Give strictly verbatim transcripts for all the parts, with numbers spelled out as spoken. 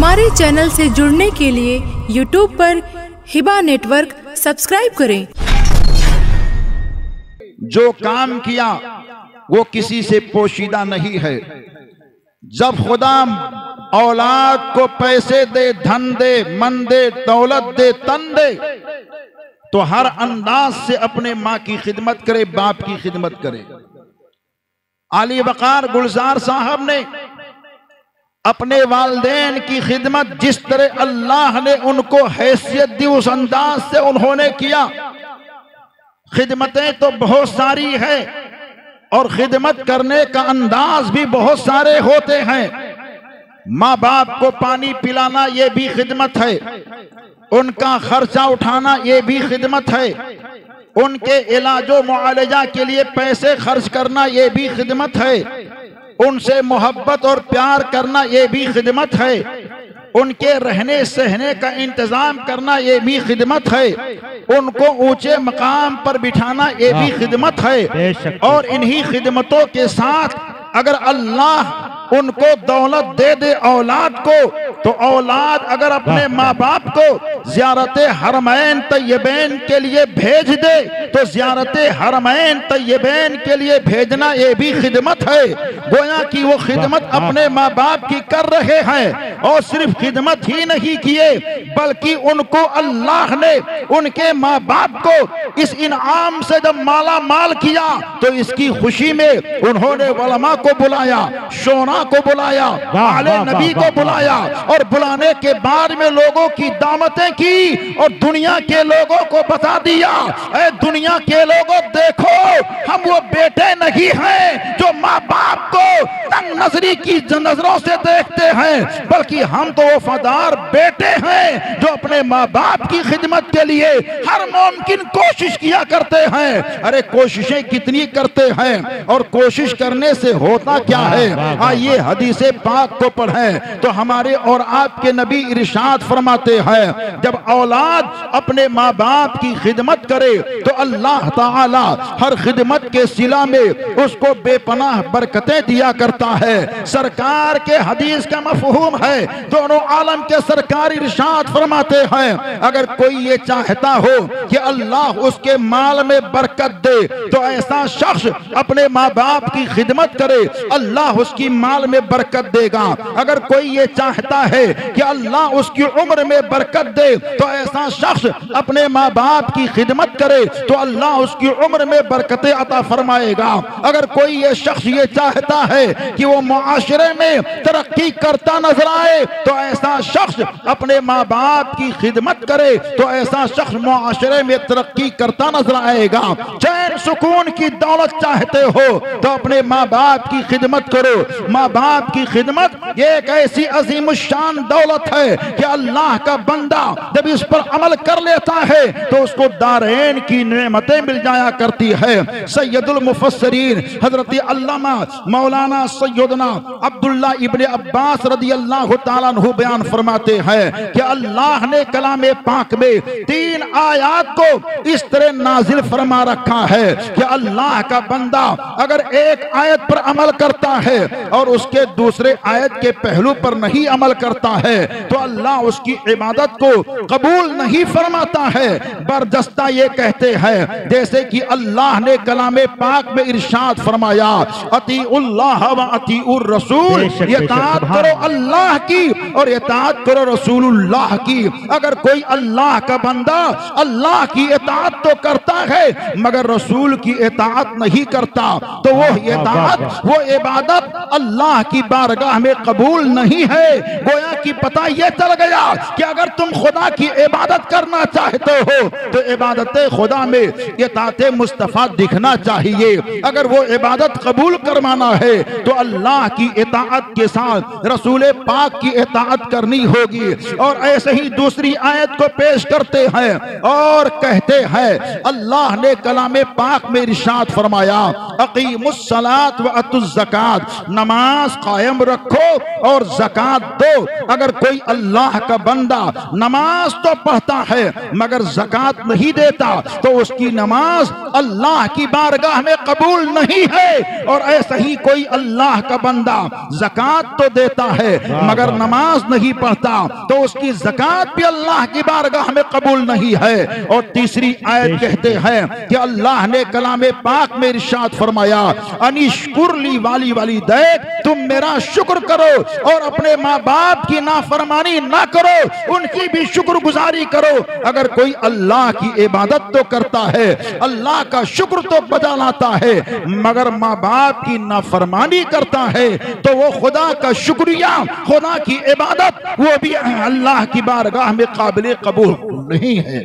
हमारे चैनल से जुड़ने के लिए यूट्यूब पर हिबा नेटवर्क सब्सक्राइब करें। जो काम किया वो किसी से पोशीदा नहीं है। जब खुदा औलाद को पैसे दे, धन दे, मन दे, दौलत दे, तन दे, तो हर अंदाज से अपने माँ की खिदमत करे, बाप की खिदमत करे। आली वकार गुलजार साहब ने अपने वालिदैन की खिदमत जिस तरह अल्लाह ने उनको हैसियत दी, उस अंदाज से उन्होंने किया। खिदमतें तो बहुत सारी है और खिदमत करने का अंदाज भी बहुत सारे होते हैं। माँ बाप को पानी पिलाना ये भी खिदमत है, उनका खर्चा उठाना ये भी खिदमत है, उनके इलाजो मुआलजा के लिए पैसे खर्च करना ये भी खिदमत है, उनसे मोहब्बत और प्यार करना ये भी खिदमत है, उनके रहने सहने का इंतजाम करना ये भी खिदमत है, उनको ऊंचे मकाम पर बिठाना ये भी खिदमत है। और इन्हीं खिदमतों के साथ अगर अल्लाह उनको दौलत दे दे औलाद को, तो औलाद अगर अपने माँ बाप को ज़ियारत हरमैन तय्यबैन के लिए भेज दे, तो ज़ियारत हरमैन तय्यबैन के लिए भेजना ये भी खिदमत है। गोया कि वो खिदमत अपने माँ बाप की कर रहे हैं और सिर्फ खिदमत ही नहीं किए, बल्कि उनको अल्लाह ने उनके माँ बाप को इस इनाम से जब माला माल किया, तो इसकी खुशी में उन्होंने उलमा को बुलाया, शोना को बुलाया, आले नबी को बुलाया, और बुलाने के बाद में लोगों की दावतें की और दुनिया के लोगों को बता दिया, ऐ दुनिया के लोगों देखो, हम वो बेटे नहीं हैं जो माँ बाप को तंग नजरी की नजरों से देखते हैं, बल्कि हम तो वफादार बेटे हैं जो अपने माँ बाप की खिदमत के लिए हर मुमकिन कोशिश किया करते हैं। अरे कोशिशें कितनी करते हैं और कोशिश करने से होता क्या है? आइए हदीसे पाक को पढ़ें तो हमारे और आपके नबी इरशाद फरमाते हैं, जब औलाद अपने माँ बाप की खिदमत करे तो अल्लाह ताला हर खिदमत के सिला में उसको बेपनाह बरकतें दिया करता है। सरकार के हदीस का मफहूम है, दोनों आलम के सरकार इरशाद फरमाते हैं, अगर कोई ये चाहता हो कि अल्लाह उसके माल में बरकत दे, तो ऐसा शख्स अपने माँ बाप की खिदमत करे, अल्लाह उसकी माल में बरकत देगा। अगर कोई ये चाहता है कि अल्लाह उसकी उम्र में बरकत दे, तो ऐसा शख्स अपने माँ बाप की खिदमत करे तो अल्लाह उसकी उम्र में बरकतें अता फरमाएगा। अगर कोई ये शख्स ये चाहता है कि वो मुआशरे में तरक्की करता नजर आए, तो ऐसा शख्स अपने माँ बाप की खिदमत करे तो ऐसा शख्स मुआशरे में तरक्की करता नजर आएगा। चैन सुकून की दौलत चाहते हो तो अपने माँ बाप की खिदमत करो। माँ बाप की खिदमत ये एक ऐसी अजीम शान दौलत है कि अल्लाह का बंदा जब इस पर अमल कर लेता है तो उसको दारैन की नेमतें मिल जाया करती है। सैयदुल मुफस्सिरीन हजरत अल्लामा मौलाना सैयदना अब्दुल्ला इब्ने अब्बास रदी अल्लाह तआला अन्हु बयान फरमाते हैं कि अल्लाह ने कलामे पाक में तीन आयात को इस तरह नाजिल फरमा रखा है कि अल्लाह का बंदा अगर एक आयत पर अमल करता है और उसके दूसरे आयत के पहलू पर नहीं अमल करता है, तो अल्लाह उसकी इबादत को कबूल नहीं फरमाता है। बरजस्ता ये कहते हैं जैसे कि अल्लाह ने कलामे पाक में इरशाद फरमाया, अतीउल्लाह व अतीउर रसूल, इताअत करो अल्लाह की और इताअत करो रसूलुल्लाह की। अगर कोई अल्लाह का बंदा अल्लाह की इताअत तो करता है मगर रसूल की इताअत नहीं करता, तो वो इताअत वो इबादत अल्लाह की बारगाह में कबूल नहीं है। गोया कि पता ये चल गया कि अगर तुम खुदा की इबादत करना चाहते हो तो इबादत खुदा में इताअत मुस्तफा दिखना चाहिए। अगर वो इबादत कबूल करवाना है तो अल्लाह की इताअत के साथ रसूल पाक की इताअत करनी होगी। और ऐसे ही दूसरी आयत को पेश करते हैं और कहते हैं, अल्लाह ने कलामे पाक में इरशाद फरमाया, अकीमुस सलात व अतुज़ ज़कात, नमाज कायम रखो और ज़कात दो। अगर कोई अल्लाह का बंदा नमाज तो पढ़ता है मगर ज़कात नहीं देता तो उसकी नमाज अल्लाह की बारगाह में कबूल नहीं है। और ऐसा ही कोई अल्लाह का बंदा ज़कात तो देता है मगर नमाज नहीं पढ़ता तो उसकी ज़कात भी अल्लाह की बारगाह में कबूल नहीं है। और तीसरी आयत कहते हैं कि अल्लाह ने कलामे पाक में इरशाद फरमाया, अनिश्कुरली वाली वाली देख, तुम मेरा शुक्र करो और अपने माँ बाप की नाफरमानी ना करो, उनकी भी शुक्रगुजारी करो। अगर कोई अल्लाह की इबादत तो करता है, अल्लाह का शुक्र तो बजा लाता है, मगर माँ बाप की नाफरमानी करता है तो वो खुदा का शुक्रिया, खुदा की इबादत वो भी अल्लाह की बारगाह में काबिल कबूल नहीं है।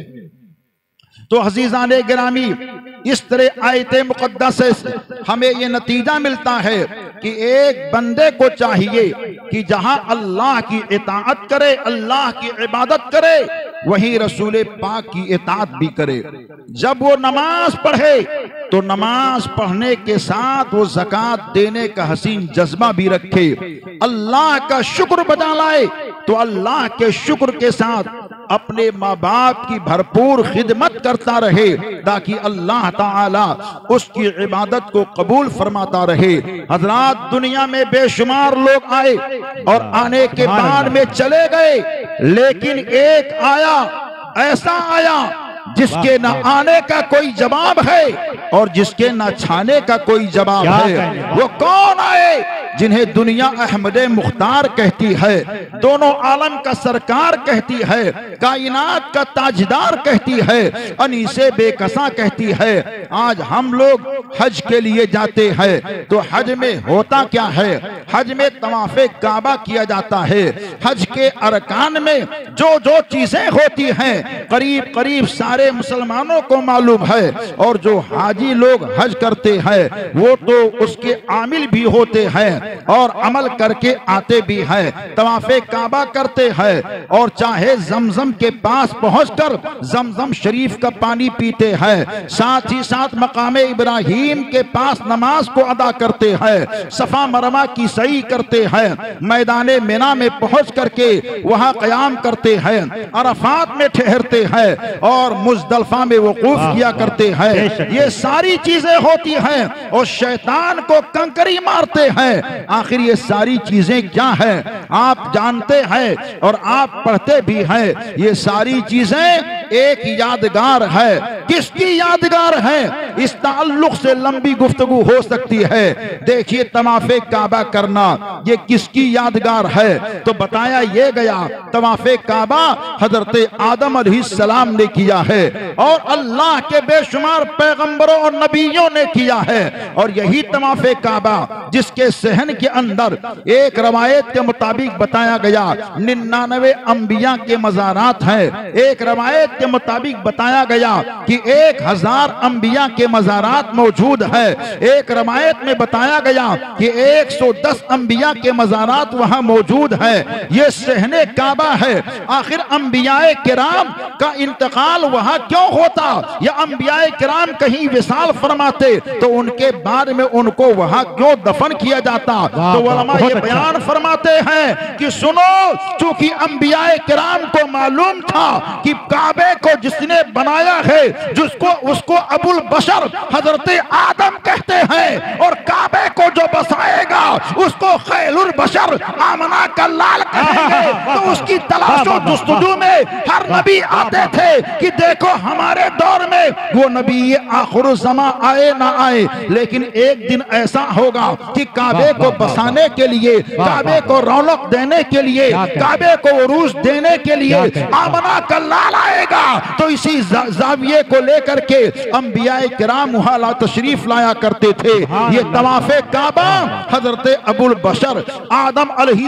तो हज़ीज़ाने गिरामी, इस तरह आयते मुक़द्दस से हमें यह नतीजा मिलता है कि एक बंदे को चाहिए कि जहां अल्लाह की इताअत करे, अल्लाह की इबादत करे, वहीं रसूल पाक की इताअत भी करे। जब वो नमाज पढ़े तो नमाज पढ़ने के साथ वो ज़कात देने का हसीन जज्बा भी रखे, अल्लाह का शुक्र बजा लाए तो अल्लाह के शुक्र के साथ अपने माँ बाप की भरपूर खिदमत करता रहे ताकि अल्लाह ताला उसकी इबादत को कबूल फरमाता रहे। हजरात, दुनिया में बेशुमार लोग आए और आने के बाद में चले गए, लेकिन एक आया, ऐसा आया जिसके न आने का कोई जवाब है और जिसके न छाने का कोई जवाब है। वो कौन आए जिन्हें दुनिया अहमद मुख्तार कहती है, दोनों आलम का सरकार कहती है, कायनात का ताजदार कहती है, अनीसे बेकसा कहती है। आज हम लोग हज के लिए जाते हैं तो हज में होता क्या है? हज में तवाफ़े काबा किया जाता है। हज के अरकान में जो जो चीजें होती हैं करीब करीब सारे मुसलमानों को मालूम है, और जो हाजी लोग हज करते हैं वो तो उसके आमिल भी होते हैं और अमल करके आते भी हैं। तवाफ़े काबा करते हैं और चाहे जमजम के पास पहुंचकर जमजम शरीफ का पानी पीते हैं, साथ ही साथ मकामे इब्राहिम के पास नमाज को अदा करते हैं, सफा मरवा की सही करते हैं, मैदाने मिना में पहुंच करके वहां कयाम करते हैं, अरफात में ठहरते हैं और मुजदलफा में वकूफ किया करते हैं। ये सारी चीजें होती हैं और शैतान को कंकरी मारते हैं। आखिर ये सारी चीजें क्या हैं? आप जानते हैं और आप पढ़ते भी हैं। ये सारी चीजें एक यादगार है। किसकी यादगार है? इस ताल्लुक से लंबी गुफ्तगू हो सकती है। देखिए, तवाफ़े काबा करना ये किसकी यादगार है? तो बताया ये गया तवाफ़े काबा हजरत आदम अलैहिस्सलाम ने किया है और अल्लाह के बेशुमार पैगंबरों और नबियों ने किया है। और यही तवाफ़े काबा जिसके सहन के अंदर एक रवायत के मुताबिक बताया गया निन्यानवे अंबिया के मज़ारात हैं। एक रवायत के मुताबिक बताया गया कि एक हजार अंबिया के मज़ारात मौजूद है। एक रवायत में बताया गया कि एक सौ दस अंबिया के मज़ारात वहां मौजूद है। ये सहने काबा है। आखिर अंबियाए किराम का इंतकाल वहां क्यों होता? या अंबियाए किराम कहीं विसाल फरमाते तो उनके बाद में उनको वहां क्यों दफन किया जाता? तो उलमा ये बयान फरमाते हैं कि सुनो, चूंकि अंबियाए किराम को मालूम था कि काबे को जिसने बनाया है जिसको उसको अबुल बशर हजरत आदम कहते हैं और काबे को जो बसाएगा उसको खैरुल बशर आमना का लाल कहेंगे। तो उसकी तलाशो जुस्तजू में हर नबी आते थे कि देखो हमारे दौर में वो नबी आखिर ज़मा आए ना आए, लेकिन एक दिन ऐसा होगा कि काबे को बसाने के लिए, काबे को रौनक देने के लिए, काबे को उरूज देने के लिए आमना का लाल आएगा। तो इसी जाविये को लेकर के अंबियाए किराम वहां तशरीफ लाया करते थे। ये तवाफ़े काबा हजरत अबुल बशर आदम अलैहिस्सलाम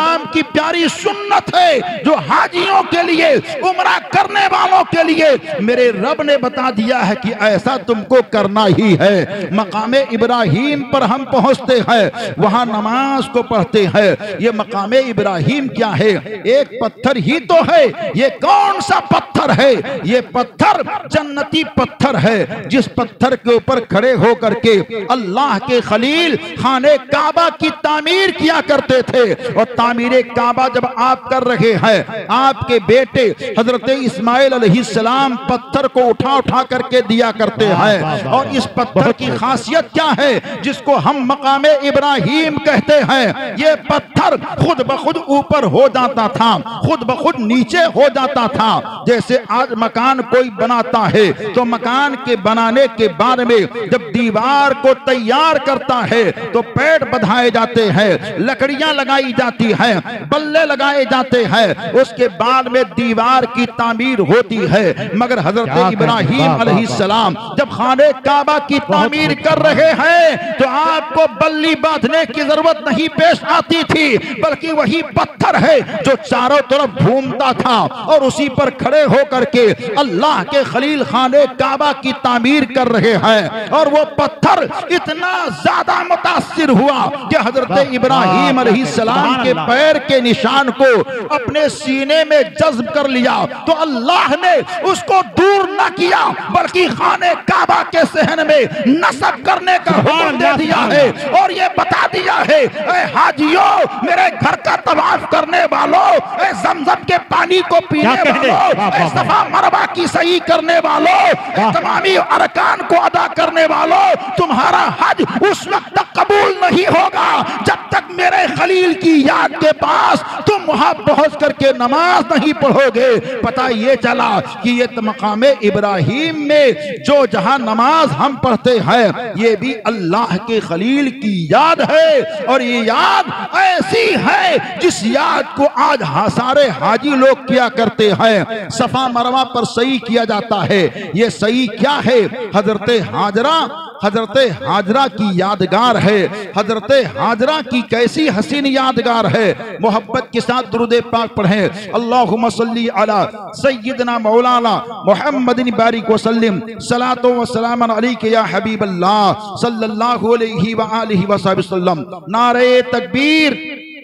सलाम की प्यारी सुन्नत है जो हाजियों के लिए, उम्रा करने वालों के लिए मेरे रब ने बता दिया है कि ऐसा तुमको करना ही है। मकामे इब्राहिम पर हम पहुंचते हैं, वहां नमाज को पढ़ते हैं। ये मकामे इब्राहिम क्या है? एक पत्थर ही तो है। ये कौन सा पत्थर है? ये पत्थर जन्नती पत्थर है, जिस पत्थर के ऊपर खड़े होकर के अल्लाह के खलील खाने काबा की तामीर किया करते थे। और तामीर काबा जब आप कर रहे हैं, आपके बेटे हजरत इस्माइल अलैहिस्सलाम पत्थर को उठा उठा करके दिया करते हैं। और इस पत्थर की खासियत क्या है जिसको हम मकामे इब्राहिम कहते हैं? ये पत्थर खुद ब खुद ऊपर हो जाता था, खुद ब खुद नीचे हो जाता था। जैसे आज मकान कोई बनाता है तो मकान के बनाने के बाद में जब दीवार को तैयार करता है तो पेड़ बंधाए जाते हैं, लकड़ियां लगाई जाती हैं, बल्ले लगाए जाते हैं, उसके बाद में दीवार की तामीर होती है। मगर हजरत इब्राहिम अलैहिस्सलाम जब खाने काबा की तामीर कर रहे हैं तो आपको बल्ली बांधने की जरूरत नहीं पेश आती थी, बल्कि वही पत्थर है जो चारों तरफ घूमता था और उसी पर खड़े होकर के अल्लाह के खलील खाने काबा की तामीर कर रहे हैं। और वो पत्थर इतना ज्यादा मुतासिर हुआ कि हजरत इब्राहिम अलैहिस्सलाम के पैर के निशान को अपने सीने में जज्ब कर लिया। तो अल्लाह ने उसको दूर न किया बल्कि खाने काबा के सहन में नस्ब करने का हुक्म दे दिया है और ये बता दिया है, ऐ हाजियों, मेरे घर का तवाफ करने वालों, ऐ जमजम के पानी को पीने वालों, ऐ सफा मरवा की सही करने वालों, तमामी अरकान को अदा करने वालों, तुम्हारा हज उस वक्त तक कबूल नहीं होगा जब तक मेरे खलील की याद के पास तुम वहां पहुंच करके नमाज नहीं पढ़ोगे। पता ये चला कि ये मकामे इब्राहिम में जो जहां नमाज हम पढ़ते हैं ये भी अल्लाह के खलील की याद है। और ये याद ऐसी है जिस याद को आज सारे हाजी लोग किया करते हैं। सफा मरवा पर सही किया जाता है। ये सही क्या है? हजरत हाजरा हजरत हाजरा की यादगार है। हजरत हाजरा की कैसी हसीन यादगार है। मोहब्बत के साथ दुरूद पाक पढ़ें। अल्लाहुम्मा सल्ली अला सय्यिदना मौलाना मुहम्मदिन बारिक वसल्लिम सलातो व सलामन अलैका या हबीब अल्लाह सल्लल्लाहु अलैहि व आलिहि वसल्लम। नारे तकबीर।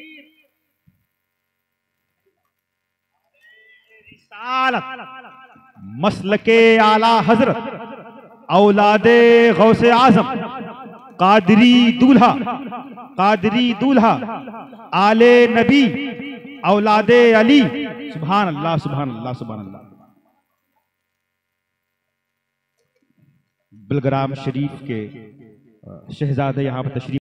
मसलके आला हजरत औलादे गौसे आजम कादरी दूल्हा कादरी दूल्हा आले नबी औलादे अली। सुभान अल्लाह सुभान अल्लाह सुभान अल्लाह। बिलग्राम शरीफ के शहजादे यहाँ पर तशरीफ